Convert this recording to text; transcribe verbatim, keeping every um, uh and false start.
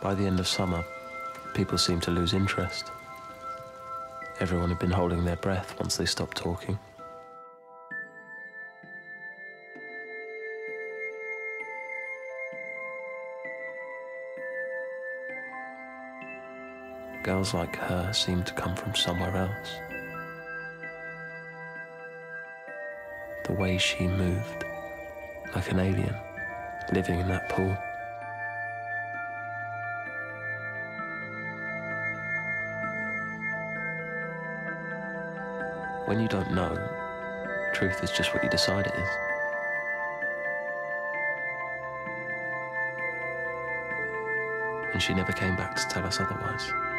By the end of summer, people seemed to lose interest. Everyone had been holding their breath once they stopped talking. Girls like her seemed to come from somewhere else. The way she moved, like an alien, living in that pool. When you don't know, truth is just what you decide it is. And she never came back to tell us otherwise.